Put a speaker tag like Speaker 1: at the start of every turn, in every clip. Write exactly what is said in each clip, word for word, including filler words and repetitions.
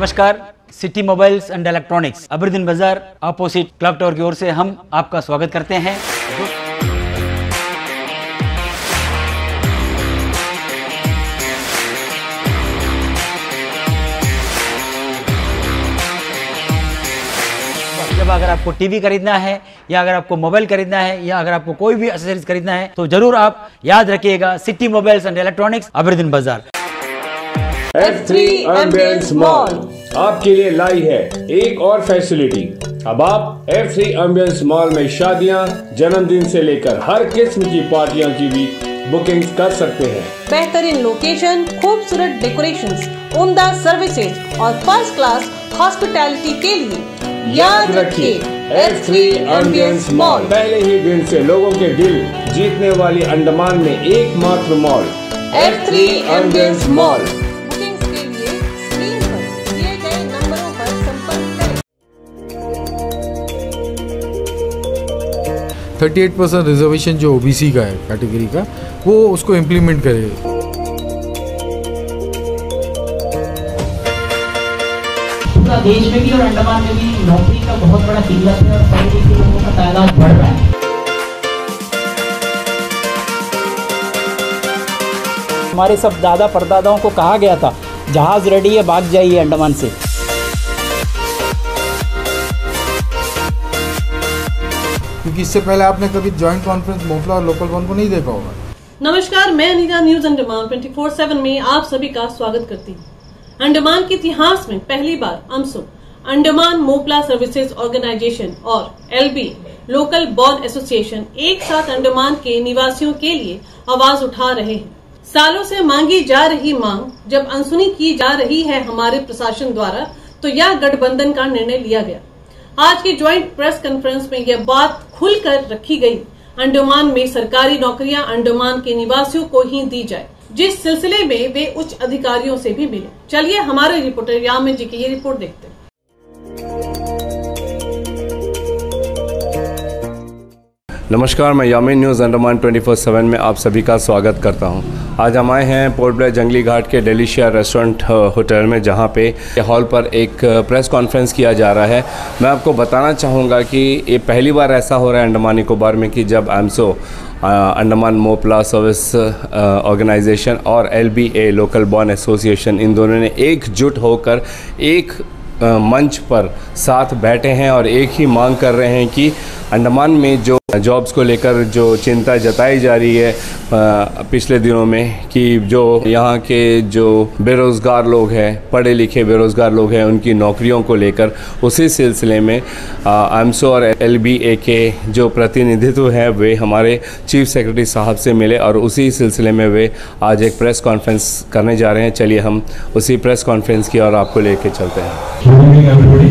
Speaker 1: नमस्कार, city mobiles and electronics Aberdeen बाजार opposite clock tower की ओर से हम आपका स्वागत करते हैं। जब अगर आपको टीवी खरीदना है या अगर आपको मोबाइल खरीदना है या अगर आपको कोई भी एक्सेसरीज खरीदना है तो जरूर आप याद रखिएगा city mobiles and electronics Aberdeen Bazaar.
Speaker 2: F three Ambience mall आपके लिए लाई है एक और फैसिलिटी। अब आप एफ थ्री एम्बियंस मॉल में शादियां, जन्मदिन से लेकर हर किस्म की पार्टियों की भी बुकिंग कर सकते हैं।
Speaker 3: बेहतरीन लोकेशन, खूबसूरत डेकोरेशंस, उम्दा सर्विसेज और फर्स्ट क्लास हॉस्पिटैलिटी के लिए याद रखिए एफ थ्री एम्बियंस मॉल।
Speaker 2: पहले ही दिन से लोगों के दिल जीतने वाली अंडमान में एकमात्र mall
Speaker 3: F three Ambience mall.
Speaker 4: अड़तीस परसेंट रिजर्वेशन जो ओबीसी का है कैटेगरी का, वो उसको इम्प्लीमेंट करे।
Speaker 5: पूरा देश में भी और अंडमान में भी नौकरी का बहुत बड़ा किल्लत है और पढ़े लिखे लोगों का तादाद बढ़ रहा है।
Speaker 1: हमारे सब दादा परदादाओं को कहा गया था जहाज रेडी है, भाग जाइए अंडमान से।
Speaker 4: क्योंकि इससे पहले आपने कभी जॉइंट कॉन्फ्रेंस मोपला और लोकल वन को नहीं देखा होगा।
Speaker 3: नमस्कार, मैं अनीता न्यूज अंडमान चौबीस सात में आप सभी का स्वागत करती हूँ। अंडमान के इतिहास में पहली बार AMSO Andaman Mopla services organisation और एलबी लोकल बॉर्न एसोसिएशन एक साथ अंडमान के निवासियों के लिए आवाज उठा रहे हैं। सालों से मांगी जा रही मांग जब अनसुनी की जा रही है हमारे प्रशासन द्वारा, तो यह गठबंधन का निर्णय लिया गया। आज के ज्वाइंट प्रेस कॉन्फ्रेंस में यह बात खुलकर रखी गई, अंडमान में सरकारी नौकरियां अंडमान के निवासियों को ही दी जाए, जिस सिलसिले में वे उच्च अधिकारियों से भी मिले। चलिए हमारे रिपोर्टर यामिन जी की ये रिपोर्ट देखते हैं।
Speaker 2: नमस्कार, मैं यामिन न्यूज़ अंडमान चौबीस सात में आप सभी का स्वागत करता हूं। आज हम आए हैं पोर्ट ब्लेयर जंगली घाट के डेलिशिया रेस्टोरेंट होटल में, जहां पे हॉल पर एक प्रेस कॉन्फ्रेंस किया जा रहा है। मैं आपको बताना चाहूँगा कि ये पहली बार ऐसा हो रहा है अंडमान निकोबार में कि जब AMSO Andaman Mopla service organisation और एलबीए लोकल बॉर्न एसोसिएशन, इन दोनों ने एकजुट होकर एक मंच पर साथ बैठे हैं और एक ही मांग कर रहे हैं कि अंडमान में जो जॉब्स को लेकर जो चिंता जताई जा रही है पिछले दिनों में कि जो यहाँ के जो बेरोज़गार लोग हैं, पढ़े लिखे बेरोज़गार लोग हैं, उनकी नौकरियों को लेकर, उसी सिलसिले में एमसो और एलबीए के जो प्रतिनिधित्व है वे हमारे चीफ सेक्रेटरी साहब से मिले और उसी सिलसिले में वे आज एक प्रेस कॉन्फ्रेंस करने जा रहे हैं। चलिए हम उसी प्रेस कॉन्फ्रेंस की ओर आपको लेके चलते हैं।
Speaker 6: Good evening everybody.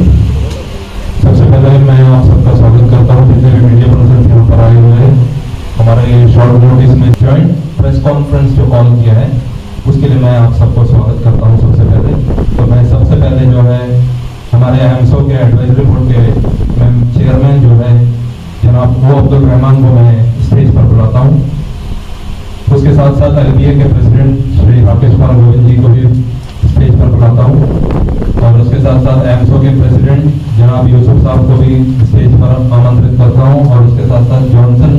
Speaker 6: सबसे पहले मैं आप सबका स्वागत करता हूँ जितने भी मीडिया पर्सन यहाँ पर आए हुए हैं। हमारा ये शॉर्ट नोटिस में ज्वाइंट प्रेस कॉन्फ्रेंस जो कॉल किया है उसके लिए मैं आप सबको स्वागत करता हूँ। सबसे पहले तो मैं सबसे पहले जो है हमारे एमसो के एडवाइजरी बोर्ड के चेयरमैन जो है जनाब ओ अब्दुल रहमान को मैं स्टेज पर बुलाता हूँ। उसके साथ साथ एलबीए के प्रेसिडेंट श्री राकेश कुमार गोविंद जी को भी स्टेज पर बुलाता हूँ और उसके साथ साथ एमसो के प्रेसिडेंट जनाब यूसुफ साहब को भी स्टेज पर आमंत्रित करता हूँ और उसके साथ साथ जॉनसन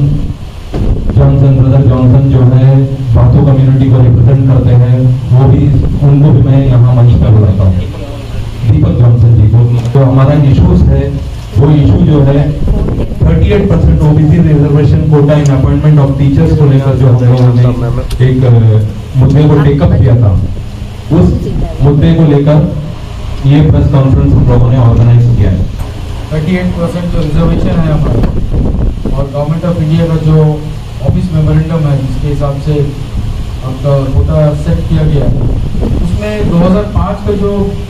Speaker 6: जॉनसन ब्रदर जॉनसन जो है बाथू कम्युनिटी को रिप्रेजेंट करते हैं, वो भी उनको भी मैं यहाँ मंच पर बुलाता हूँ, दीपक जॉनसन जी को। तो हमारा इशूज है वो इशू जो है अड़तीस percent OBC reservation quota in appointment of teachers को लेकर जो हम लोगों ने एक मुद्दे को टेकअप किया था, उस मुद्दे को लेकर ये प्रेस कॉन्फ्रेंस हम लोगों ने ऑर्गेनाइज किया है।
Speaker 4: अड़तीस परसेंट जो रिजर्वेशन है हमारा और गवर्नमेंट ऑफ इंडिया का जो ऑफिस मेमोरेंडम है जिसके हिसाब से आपका कोटा सेट किया गया है, उसमें दो हज़ार पाँच का जो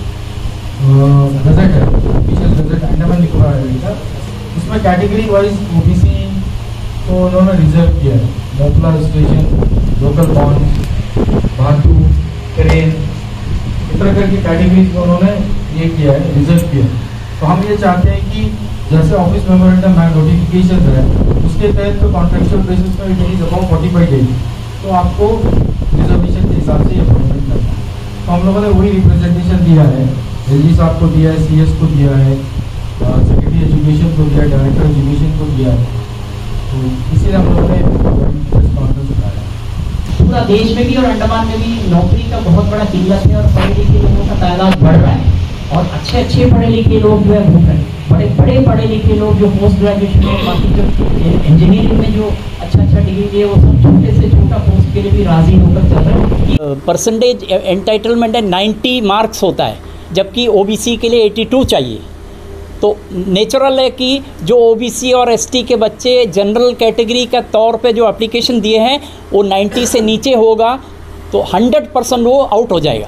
Speaker 4: गजट है, ऑफिशियल गजट अंडमान निकोबार का, उसमें कैटेगरी वाइज ओबीसी को उन्होंने रिजर्व किया है। मोपला स्टेशन, लोकल बॉर्न, भातू, ट्रेन, इस तरह की कैटेगरीज को उन्होंने ये किया है, रिजर्व किया है। तो हम ये चाहते हैं कि जैसे ऑफिस मेमोरेंडम है, नोटिफिकेशन है, उसके तहत तो कॉन्ट्रेक्चुअल बेसिस पर it is about forty five days, तो आपको रिजर्वेशन के हिसाब से अपॉइंटमेंट करना है। तो हम लोगों ने वही रिप्रेजेंटेशन दिया है एलजी साहब को दिया है, सीएस को दिया है, सेक्रेटरी एजुकेशन को दिया है, डायरेक्टर एजुकेशन को दिया है। तो इसीलिए हम लोगों ने प्रेस कॉन्फ्रेंस बुलाया।
Speaker 5: पूरा देश में भी और अंडमान में भी नौकरी का बहुत बड़ा किल्लत है और पढ़े लिखे लोगों का तादाद बढ़ रहा है और अच्छे अच्छे पढ़े लिखे लोग जो है भूख रहे हैं। बड़े बड़े पढ़े लिखे लोग जो पोस्ट ग्रेजुएशन में, बाकी जो इंजीनियरिंग में जो अच्छा अच्छा डिग्री लिए, वो सब छोटे से छोटा पोस्ट के लिए भी राजी होकर चल रहे हैं।
Speaker 7: परसेंटेज एंटाइटलमेंट है नाइन्टी मार्क्स होता है, जबकि ओबीसी के लिए बयासी चाहिए। तो नेचुरल है कि जो ओबीसी और एसटी के बच्चे जनरल कैटेगरी का तौर पे जो एप्लीकेशन दिए हैं वो नब्बे से नीचे होगा तो सौ परसेंट वो आउट हो जाएगा।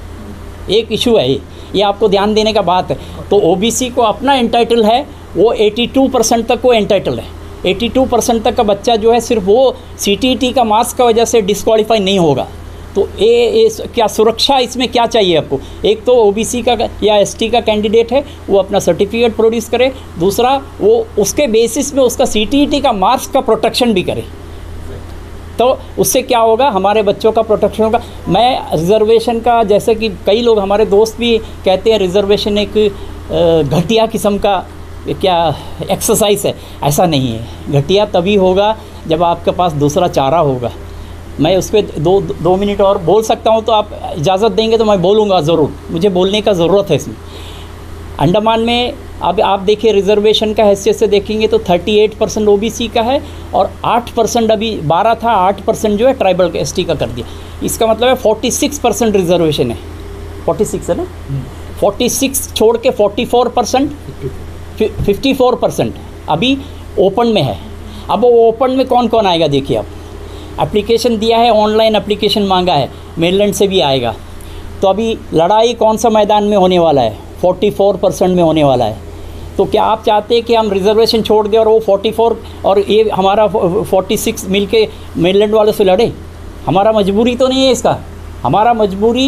Speaker 7: एक इशू है ये ये आपको ध्यान देने का बात है। तो ओबीसी को अपना एंटाइटल है, वो बयासी परसेंट तक वो एंटाइटल है। बयासी परसेंट तक का बच्चा जो है सिर्फ वो सीटीईटी का मार्क्स का वजह से डिस्क्वालीफाई नहीं होगा। तो ये क्या सुरक्षा इसमें क्या चाहिए आपको? एक तो ओबीसी का या एसटी का कैंडिडेट है वो अपना सर्टिफिकेट प्रोड्यूस करे, दूसरा वो उसके बेसिस में उसका सीटीईटी का मार्क्स का प्रोटेक्शन भी करे। तो उससे क्या होगा, हमारे बच्चों का प्रोटेक्शन होगा। मैं रिज़र्वेशन का, जैसे कि कई लोग हमारे दोस्त भी कहते हैं रिज़र्वेशन एक घटिया किस्म का क्या एक्सरसाइज है, ऐसा नहीं है। घटिया तभी होगा जब आपके पास दूसरा चारा होगा। मैं उस पर दो दो मिनट और बोल सकता हूँ, तो आप इजाज़त देंगे तो मैं बोलूँगा ज़रूर, मुझे बोलने का ज़रूरत है इसमें। अंडमान में अब आप देखिए रिज़र्वेशन का हैसियत से देखेंगे तो अड़तीस परसेंट ओबीसी का है और आठ परसेंट, अभी बारह था, आठ परसेंट जो है ट्राइबल के एसटी का कर दिया। इसका मतलब है छियालीस परसेंट रिज़र्वेशन है। छियालीस है ना, छियालीस छोड़ के चौवालीस परसेंट, चौवन परसेंट अभी ओपन में है। अब वो ओपन में कौन कौन आएगा देखिए आप। एप्लीकेशन दिया है, ऑनलाइन एप्लीकेशन मांगा है, मेनलैंड से भी आएगा। तो अभी लड़ाई कौन सा मैदान में होने वाला है? चौवालीस परसेंट में होने वाला है। तो क्या आप चाहते हैं कि हम रिजर्वेशन छोड़ दें और वो चौवालीस और ये हमारा छियालीस मिल के मेनलैंड वालों से लड़े? हमारा मजबूरी तो नहीं है इसका। हमारा मजबूरी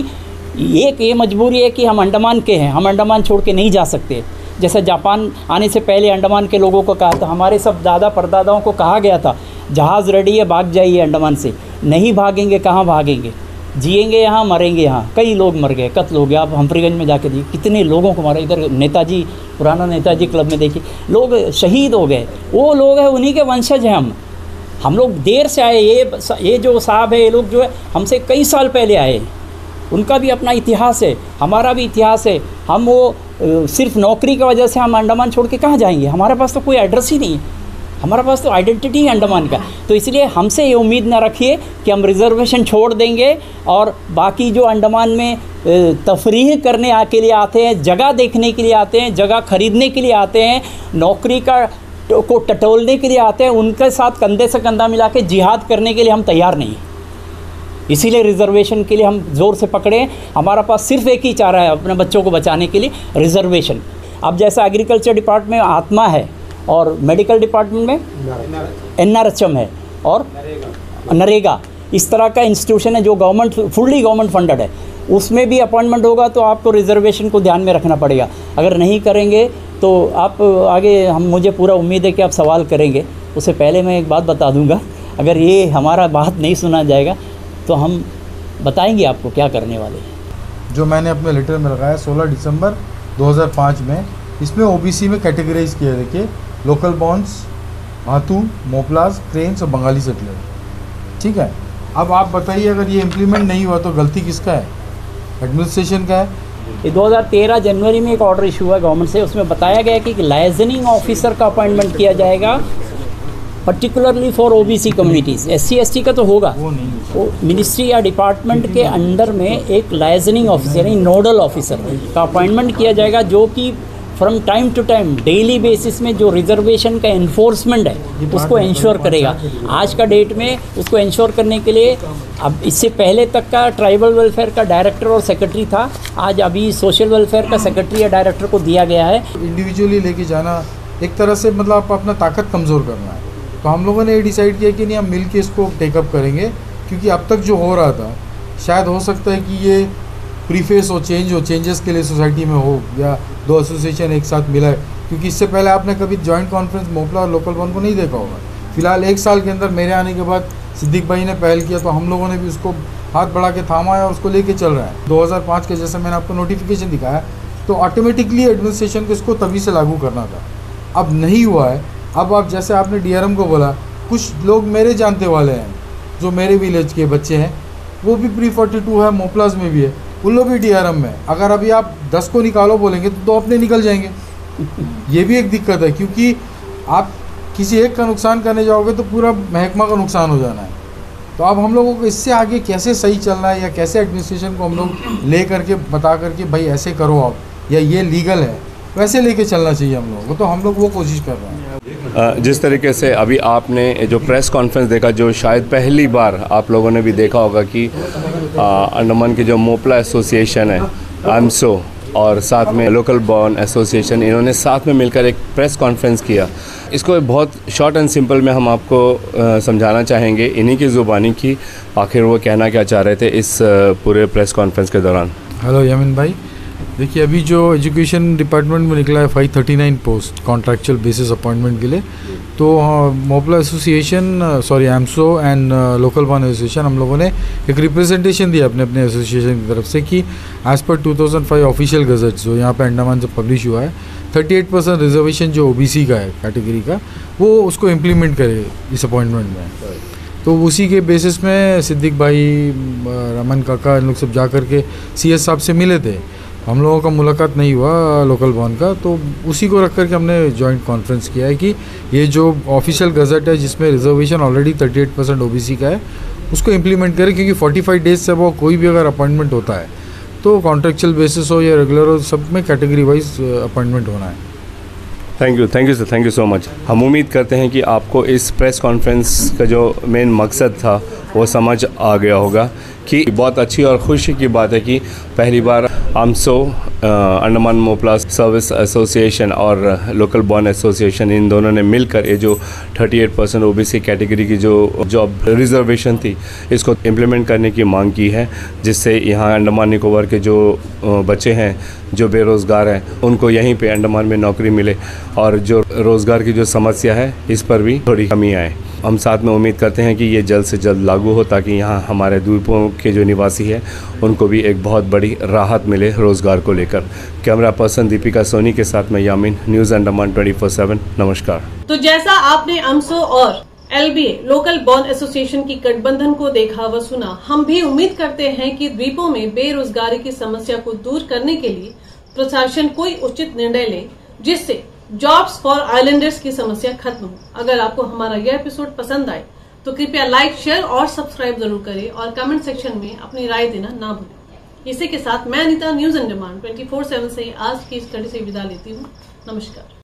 Speaker 7: एक ये मजबूरी है कि हम अंडमान के हैं, हम अंडमान छोड़ के नहीं जा सकते। जैसे जापान आने से पहले अंडमान के लोगों को कहा था, हमारे सब दादा परदादाओं को कहा गया था जहाज़ रेडी है, भाग जाइए अंडमान से। नहीं भागेंगे, कहाँ भागेंगे? जिएंगे यहाँ, मरेंगे यहाँ। कई लोग मर गए, कत्ल हो गया। आप हम्फ्रीगंज में जाके देखिए कितने लोगों को मारा। इधर नेताजी, पुराना नेताजी क्लब में देखिए लोग शहीद हो गए। वो लोग हैं, उन्हीं के वंशज हैं हम। हम लोग देर से आए। ये ये जो साहब है, ये लोग जो है हमसे कई साल पहले आए। उनका भी अपना इतिहास है, हमारा भी इतिहास है। हम वो सिर्फ नौकरी की वजह से हम अंडमान छोड़ के कहाँ जाएंगे? हमारे पास तो कोई एड्रेस ही नहीं है, हमारे पास तो आइडेंटिटी है अंडमान का। तो इसलिए हमसे ये उम्मीद ना रखिए कि हम रिजर्वेशन छोड़ देंगे और बाकी जो अंडमान में तफरीह करने के लिए आते हैं, जगह देखने के लिए आते हैं, जगह खरीदने के लिए आते हैं, नौकरी का को टटोलने के लिए आते हैं, उनके साथ कंधे से कंधा मिला के जिहाद करने के लिए हम तैयार नहीं हैं। इसीलिए रिजर्वेशन के लिए हम ज़ोर से पकड़े। हमारा पास सिर्फ एक ही चारा है अपने बच्चों को बचाने के लिए, रिजर्वेशन। अब जैसा एग्रीकल्चर डिपार्टमेंट में आत्मा है और मेडिकल डिपार्टमेंट में एन आर एच एम है और नरेगा, इस तरह का इंस्टीट्यूशन है जो गवर्नमेंट फुल्ली गवर्नमेंट फंडेड है। उसमें भी अपॉइंटमेंट होगा तो आपको रिजर्वेशन को ध्यान में रखना पड़ेगा। अगर नहीं करेंगे तो आप आगे, हम मुझे पूरा उम्मीद है कि आप सवाल करेंगे। उससे पहले मैं एक बात बता दूंगा, अगर ये हमारा बात नहीं सुना जाएगा तो हम बताएंगे आपको क्या करने वाले हैं।
Speaker 4: जो मैंने अपने लेटर में लगाया सोलह दिसंबर दो हज़ार पाँच में, इसमें ओबीसी में कैटेगराइज किया। देखिए, लोकल बॉन्ड्स, हाथू, मोपलास, क्रेन्स और बंगाली सेटलर। ठीक है, अब आप बताइए अगर ये इम्प्लीमेंट नहीं हुआ तो गलती किसका है? एडमिनिस्ट्रेशन का है।
Speaker 7: ये दो हज़ार तेरह जनवरी में एक ऑर्डर इशू हुआ गवर्नमेंट से, उसमें बताया गया कि लाइजनिंग ऑफिसर का अपॉइंटमेंट किया जाएगा particularly for OBC communities. SC ST का तो होगा,
Speaker 4: वो नहीं,
Speaker 7: वो मिनिस्ट्री या डिपार्टमेंट के अंडर में एक लाइजनिंग ऑफिसर यानी नोडल ऑफिसर का अपॉइंटमेंट किया जाएगा, जो कि from time to time daily basis में जो रिजर्वेशन का इन्फोर्समेंट है उसको इंश्योर करेगा। आज का डेट में उसको इंश्योर करने के लिए, अब इससे पहले तक का ट्राइबल वेलफेयर का डायरेक्टर और सेक्रेटरी था, आज अभी सोशल वेलफेयर का सेक्रेटरी या डायरेक्टर को दिया गया है।
Speaker 4: इंडिविजुअली लेके जाना एक तरह से मतलब आप अपना ताकत कमज़ोर करना है। तो हम लोगों ने ये डिसाइड किया कि नहीं, हम मिल के इसको टेकअप करेंगे, क्योंकि अब तक जो हो रहा था शायद हो सकता है कि ये प्रीफेस हो, चेंज हो, चेंजेस के लिए सोसाइटी में हो, या दो एसोसिएशन एक साथ मिला है। क्योंकि इससे पहले आपने कभी जॉइंट कॉन्फ्रेंस मोपला और लोकल बॉन्ड को नहीं देखा होगा। फिलहाल एक साल के अंदर मेरे आने के बाद सिद्दीक भाई ने पहल किया, तो हम लोगों ने भी उसको हाथ बढ़ा के थामा है और उसको लेके चल रहा है। दो हज़ार पाँच के जैसे मैंने आपको नोटिफिकेशन दिखाया, तो ऑटोमेटिकली एडमिनिस्ट्रेशन को इसको तभी से लागू करना था, अब नहीं हुआ है। अब आप जैसे आपने डीआरएम को बोला, कुछ लोग मेरे जानते वाले हैं जो मेरे विलेज के बच्चे हैं, वो भी प्री फोर्टी टू है, मोपलास में भी है, उन लोग भी डीआरएम में। अगर अभी आप दस को निकालो बोलेंगे तो दो अपने निकल जाएंगे। ये भी एक दिक्कत है, क्योंकि आप किसी एक का नुकसान करने जाओगे तो पूरा महकमा का नुकसान हो जाना है। तो अब हम लोगों को इससे आगे कैसे सही चलना है, या कैसे एडमिनिस्ट्रेशन को हम लोग ले करके बता करके भाई ऐसे करो आप, या ये लीगल है, वैसे लेके चलना चाहिए हम लोगों को। तो हम लोग वो कोशिश कर रहे हैं।
Speaker 2: जिस तरीके से अभी आपने जो प्रेस कॉन्फ्रेंस देखा, जो शायद पहली बार आप लोगों ने भी देखा होगा कि अंडमान की जो मोपला एसोसिएशन है, आमसो, और साथ में लोकल बॉर्न एसोसिएशन, इन्होंने साथ में मिलकर एक प्रेस कॉन्फ्रेंस किया। इसको बहुत शॉर्ट एंड सिंपल में हम आपको आ, समझाना चाहेंगे इन्हीं की ज़ुबानी की आखिर वो कहना क्या चाह रहे थे इस आ, पूरे प्रेस कॉन्फ्रेंस के दौरान।
Speaker 4: हेलो यामिन भाई, देखिए अभी जो एजुकेशन डिपार्टमेंट में निकला है five thirty nine post contractual basis appointment के लिए, तो Mopla association sorry AMSO and local born association, हम लोगों ने एक रिप्रेजेंटेशन दिया अपने अपने एसोसिएशन की तरफ से कि as per two thousand five official gazette जो यहाँ पे अंडमान से पब्लिश हुआ है, थर्टी एट परसेंट रिजर्वेशन जो ओबीसी का है कैटेगरी का, वो उसको इम्प्लीमेंट करे इस अपॉइंटमेंट में। तो उसी के बेसिस में सिद्दीक भाई, रमन काका, इन लोग सब जा कर के सी एस साहब से मिले थे। हम लोगों का मुलाकात नहीं हुआ लोकल बॉर्न का, तो उसी को रख कर के हमने जॉइंट कॉन्फ्रेंस किया है कि ये जो ऑफिशियल गजट है जिसमें reservation already thirty eight percent OBC का है, उसको इम्प्लीमेंट करें, क्योंकि फोर्टी फाइव डेज से वो कोई भी अगर अपॉइंटमेंट होता है तो कॉन्ट्रेक्चुअल बेसिस हो या रेगुलर हो, सब में कैटेगरी वाइज अपॉइंटमेंट होना है।
Speaker 2: Thank you thank you sir, thank you so much. हम उम्मीद करते हैं कि आपको इस प्रेस कॉन्फ्रेंस का जो मेन मकसद था वो समझ आ गया होगा कि बहुत अच्छी और खुशी की बात है कि पहली बार AMSO, Andaman Mopla service association और लोकल बॉर्न एसोसिएशन, इन दोनों ने मिलकर ये जो thirty eight percent OBC category की जो जॉब रिजर्वेशन थी इसको इम्प्लीमेंट करने की मांग की है, जिससे यहाँ अंडमान निकोबार के जो बच्चे हैं जो बेरोज़गार हैं उनको यहीं पे अंडमान में नौकरी मिले, और जो रोज़गार की जो समस्या है इस पर भी थोड़ी कमी आए। हम साथ में उम्मीद करते हैं कि ये जल्द से जल्द लागू हो, ताकि यहाँ हमारे द्वीपों के जो निवासी हैं उनको भी एक बहुत बड़ी राहत मिले रोज़गार को लेकर। कैमरा पर्सन दीपिका सोनी के साथ मैं Yamin, news Andaman twenty four seven. नमस्कार।
Speaker 3: तो जैसा आपने आमसो और एलबीए लोकल बॉर्न एसोसिएशन की गठबंधन को देखा व सुना, हम भी उम्मीद करते हैं कि द्वीपों में बेरोजगारी की समस्या को दूर करने के लिए प्रशासन कोई उचित निर्णय ले, जिससे जॉब्स फॉर आइलैंडर्स की समस्या खत्म हो। अगर आपको हमारा यह एपिसोड पसंद आए तो कृपया लाइक, शेयर और सब्सक्राइब जरूर करें, और कमेंट सेक्शन में अपनी राय देना ना भूलें। इसी के साथ मैं Anita news Andaman twenty four seven से आज की इस कड़ी से विदा लेती हूँ। नमस्कार।